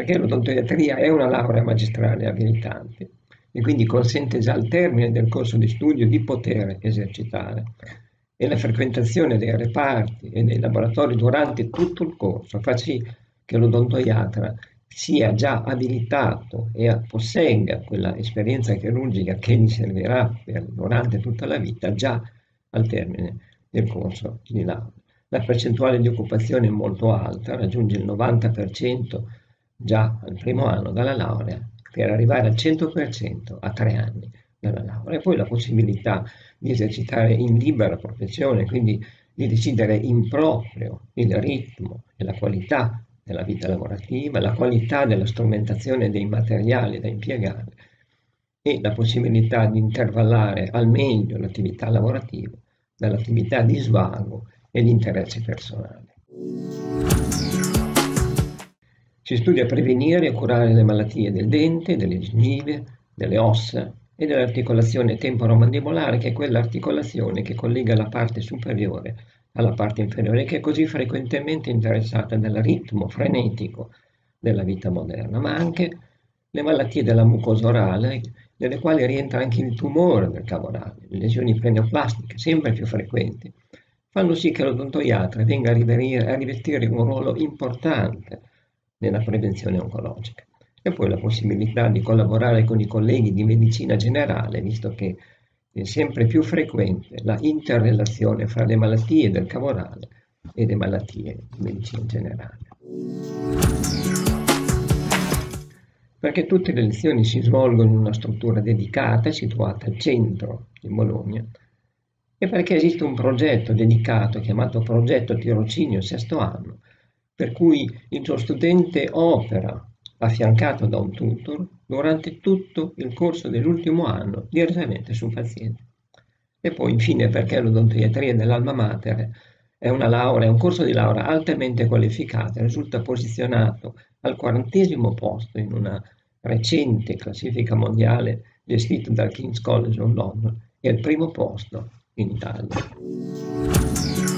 perché l'odontoiatria è una laurea magistrale abilitante e quindi consente già al termine del corso di studio di poter esercitare. E la frequentazione dei reparti e dei laboratori durante tutto il corso fa sì che l'odontoiatra sia già abilitato e possegga quella esperienza chirurgica che gli servirà durante tutta la vita già al termine del corso di laurea. La percentuale di occupazione è molto alta, raggiunge il 90% già al primo anno dalla laurea, per arrivare al 100% a 3 anni dalla laurea. E poi la possibilità di esercitare in libera professione, quindi di decidere in proprio il ritmo e la qualità della vita lavorativa, la qualità della strumentazione dei materiali da impiegare e la possibilità di intervallare al meglio l'attività lavorativa dall'attività di svago e di interesse personale. Si studia a prevenire e curare le malattie del dente, delle gengive, delle ossa e dell'articolazione temporomandibolare, che è quell'articolazione che collega la parte superiore alla parte inferiore, che è così frequentemente interessata dal ritmo frenetico della vita moderna, ma anche le malattie della mucosa orale, nelle quali rientra anche il tumore del cavo orale, le lesioni pneumoplastiche, sempre più frequenti, fanno sì che l'odontoiatra venga a rivestire un ruolo importante nella prevenzione oncologica. E poi la possibilità di collaborare con i colleghi di medicina generale, visto che è sempre più frequente la interrelazione fra le malattie del cavo orale e le malattie di medicina generale. Perché tutte le lezioni si svolgono in una struttura dedicata, situata al centro di Bologna, e perché esiste un progetto dedicato chiamato Progetto Tirocinio Sesto Anno, per cui il suo studente opera affiancato da un tutor durante tutto il corso dell'ultimo anno direttamente sul paziente. E poi infine perché l'odontoiatria dell'Alma Mater è una laurea, un corso di laurea altamente qualificato, risulta posizionato al 40° posto in una recente classifica mondiale gestita dal King's College of London e al primo posto in Italia.